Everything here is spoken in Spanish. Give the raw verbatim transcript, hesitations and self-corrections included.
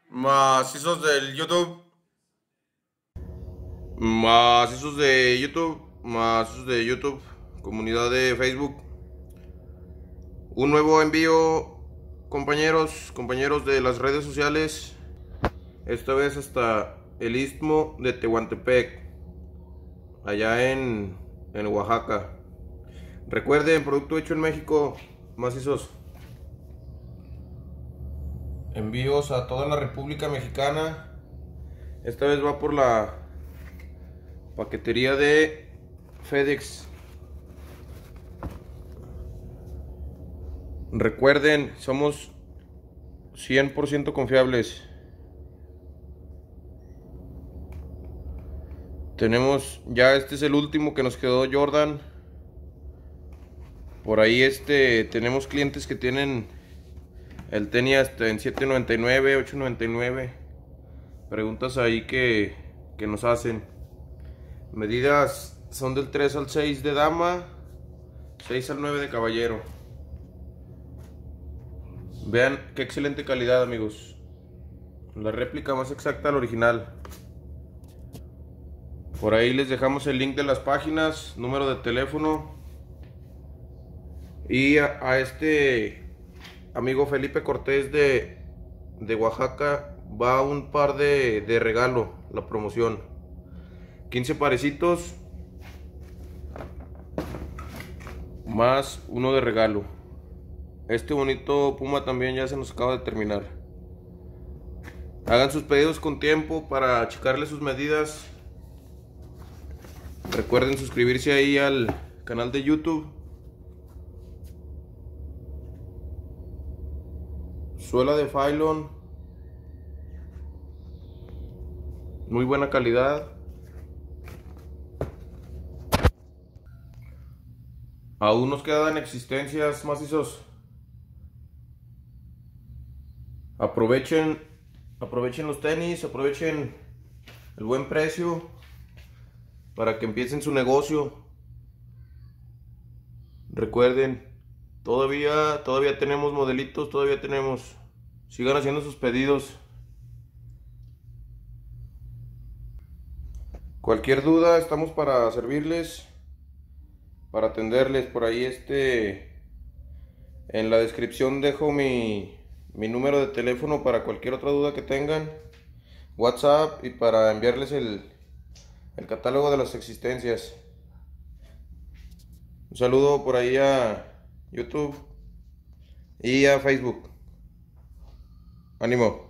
Macizos del YouTube. Macizos de YouTube. Macizos de YouTube. Comunidad de Facebook. Un nuevo envío, compañeros, compañeros de las redes sociales. Esta vez hasta el istmo de Tehuantepec, allá en, en Oaxaca. Recuerden, producto hecho en México, macizos. Envíos a toda la República Mexicana. Esta vez va por la paquetería de FedEx. Recuerden, somos cien por ciento confiables. Tenemos, ya este es el último que nos quedó, Jordan. Por ahí este tenemos clientes que tienen el tenis hasta en siete noventa y nueve, ocho noventa y nueve. Preguntas ahí que, que nos hacen. Medidas son del tres al seis de dama, seis al nueve de caballero. Vean qué excelente calidad, amigos. La réplica más exacta al original. Por ahí les dejamos el link de las páginas, número de teléfono. Y a, a este amigo Felipe Cortés de, de Oaxaca va un par de, de regalo, la promoción. quince parecitos más uno de regalo. Este bonito puma también ya se nos acaba de terminar. Hagan sus pedidos con tiempo para checarle sus medidas. Recuerden suscribirse ahí al canal de YouTube. Suela de Phylon, muy buena calidad. Aún nos quedan existencias, macizos. Aprovechen, aprovechen los tenis, aprovechen el buen precio para que empiecen su negocio. Recuerden, todavía, todavía tenemos modelitos, todavía tenemos. Sigan haciendo sus pedidos. Cualquier duda, estamos para servirles, para atenderles. Por ahí este, en la descripción dejo mi, mi número de teléfono para cualquier otra duda que tengan. WhatsApp y para enviarles el, el catálogo de las existencias. Un saludo por ahí a YouTube y a Facebook. Ánimo.